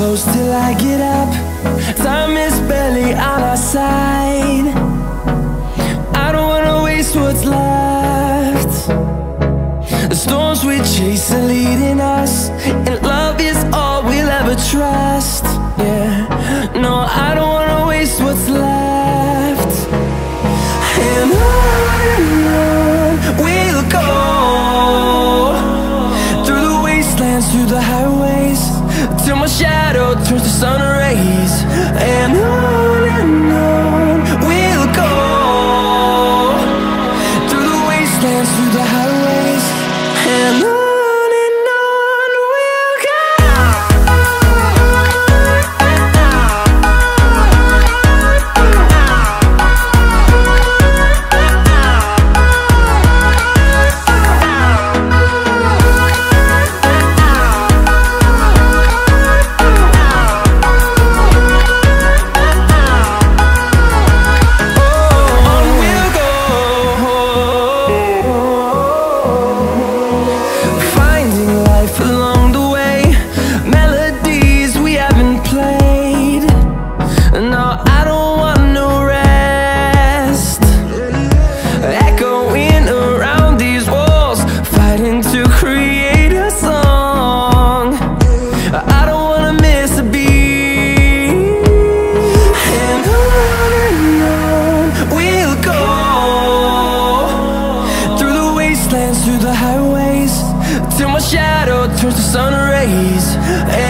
close till I get up. Time is barely on our side. I don't wanna waste what's left. The storms we chase are leading us, and love is all we'll ever trust. Yeah, no, I don't wanna waste what's left. And on we'll go, through the wastelands, through the highways, till my shadow turns to sun rays. And on we'll go, through the wastelands, through the highways, and on. Through the highways, till my shadow turns to sun rays.